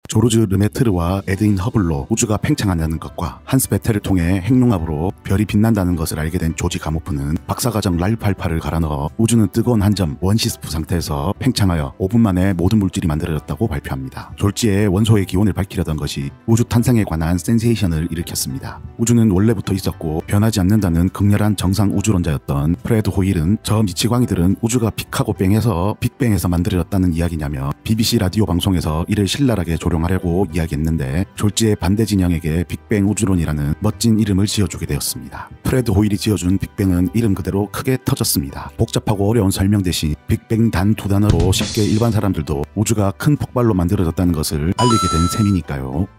조르즈 르메트르와 에드윈 허블로 우주가 팽창한다는 것과 한스 베텔을 통해 핵융합으로 별이 빛난다는 것을 알게 된 조지 가모프는 박사과정 랄팔파를 갈아 넣어 우주는 뜨거운 한 점 원시스프 상태에서 팽창하여 5분 만에 모든 물질이 만들어졌다고 발표합니다. 졸지에 원소의 기원을 밝히려던 것이 우주 탄생에 관한 센세이션을 일으켰습니다. 우주는 원래부터 있었고 변하지 않는다는 극렬한 정상 우주론자였던 프레드 호일은 저 미치광이들은 우주가 픽하고 뺑해서 빅뱅에서 만들어졌다는 이야기냐며 BBC 라디오 방송에서 이를 신랄하게 조롱하려고 이야기했는데 졸지의 반대 진영에게 빅뱅 우주론이라는 멋진 이름을 지어주게 되었습니다. 프레드 호일이 지어준 빅뱅은 이름 그대로 크게 터졌습니다. 복잡하고 어려운 설명 대신 빅뱅 단 두 단어로 쉽게 일반 사람들도 우주가 큰 폭발로 만들어졌다는 것을 알리게 된 셈이니까요.